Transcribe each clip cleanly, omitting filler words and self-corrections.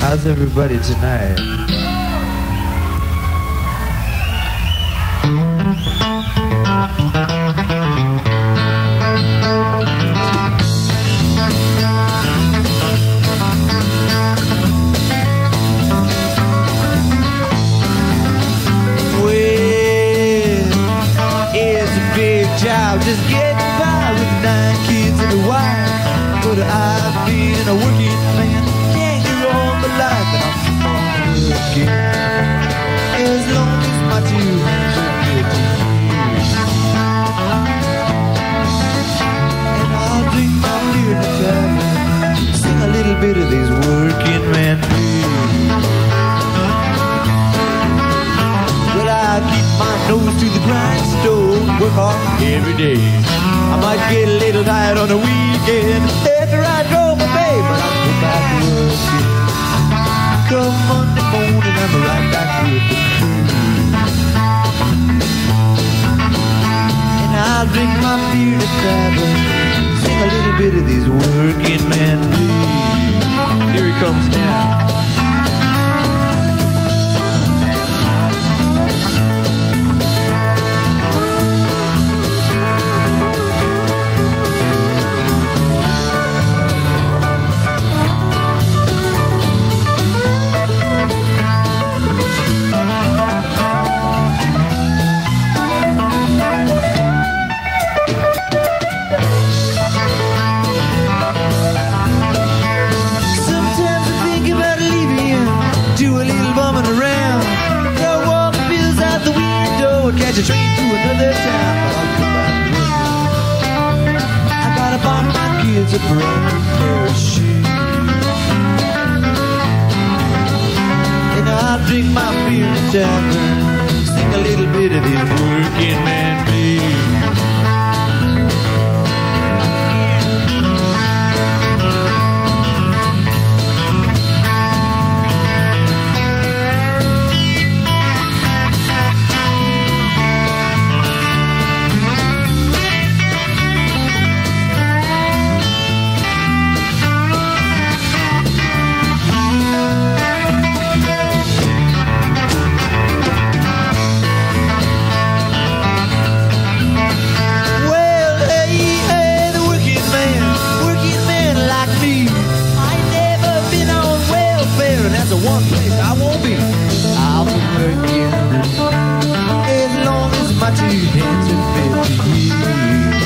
How's everybody tonight? Just getting by with 9 kids and a wife. But I've been a working man, can't get on my life, and I'll keep on working as long as my 2 hands are good to use. And I'll drink my beer in the tavern, sing a little bit of these working man blues. Well, I keep my nose to the grindstone, work hard every day. I might get a little tired on the weekend after I drove my babe, but I'll go back to work. Come Monday morning, I'm right back with the crew. And I'll drink my beer at the tavern, sing a little bit of these working man blues. Here he comes now. Catch a train to another town, but I'll come back to work. I gotta buy my kids a brand new pair of shoes. And I'll drink my beer in the tavern, sing a little bit of this working man blues. One place I won't be. I'll be working as long as my 2 hands are fit to use.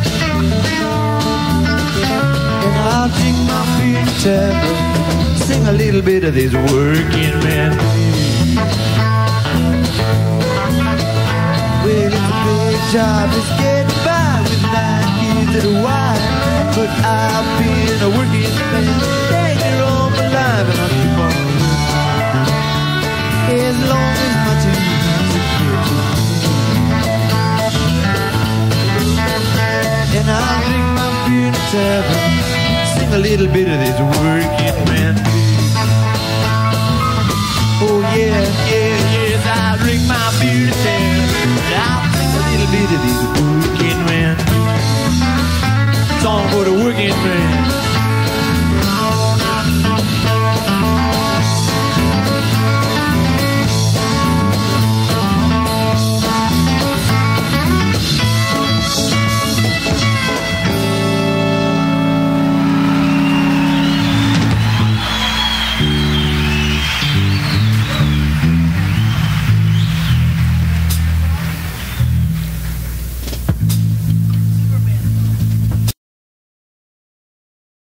And I'll drink my beer in the tavern, sing a little bit of this working man blues. Well, it's a big job just getting by with 9 kids and a wife, but I've been a working man, dang near all my life, and I'll keep on as long as my 2 hands are good to use. And I'll drink my beer in the tavern, sing a little bit of this working man blues. Oh yeah, yeah, yes, I'll drink my beer in the tavern, I'll sing a little bit of this working man blues. Song for the working man.